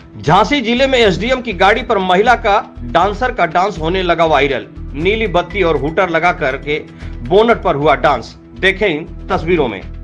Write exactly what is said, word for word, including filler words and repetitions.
झांसी जिले में एसडीएम की गाड़ी पर महिला का डांसर का डांस होने लगा वायरल। नीली बत्ती और हुटर लगा कर के बोनट पर हुआ डांस, देखें इन तस्वीरों में।